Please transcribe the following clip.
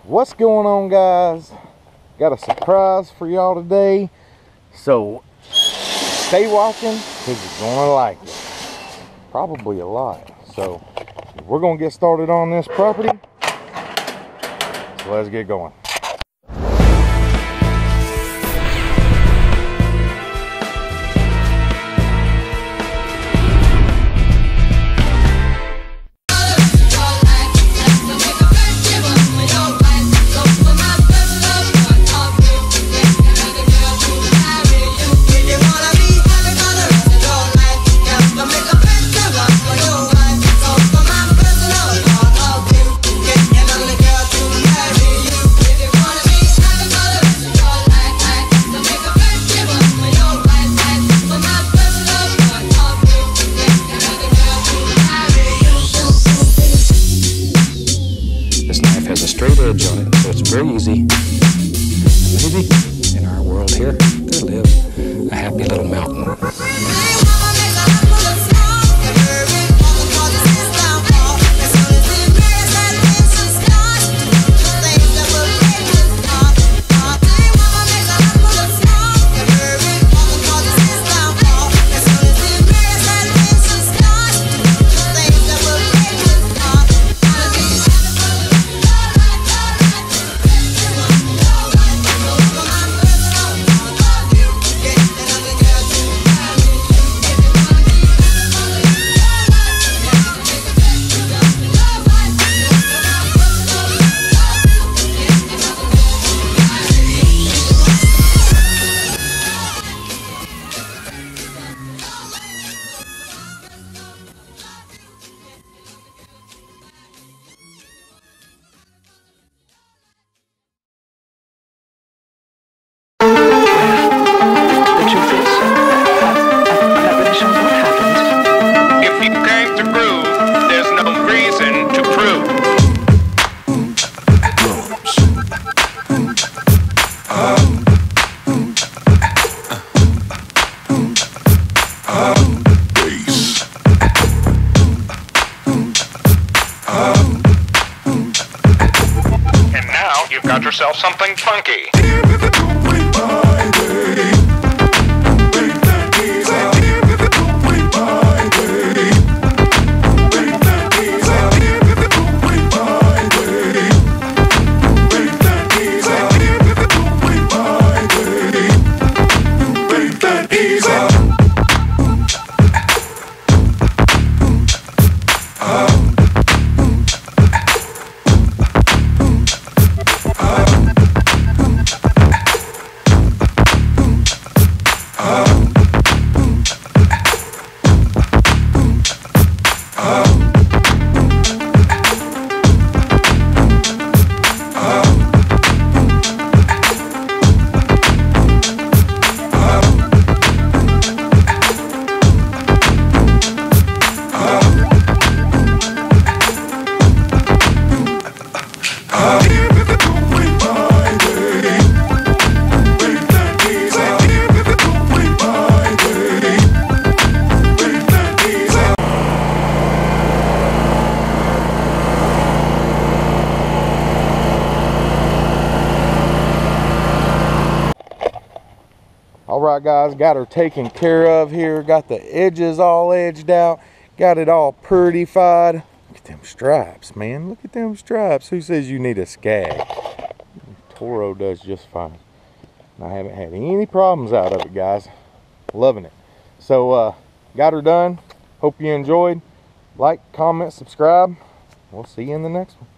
What's going on, guys? Got a surprise for y'all today, so stay watching because you're gonna like it, probably a lot. So we're gonna get started on this property, so let's get going. Straight edge on it, so it's very easy. And maybe in our world here, there live a happy little mountain. You've got yourself something funky. Alright guys, got her taken care of here. Got the edges all edged out. Got it all prettified. Look at them stripes, man. Look at them stripes. Who says you need a skag? Toro does just fine. I haven't had any problems out of it, guys. Loving it. So, got her done. Hope you enjoyed. Like, comment, subscribe. We'll see you in the next one.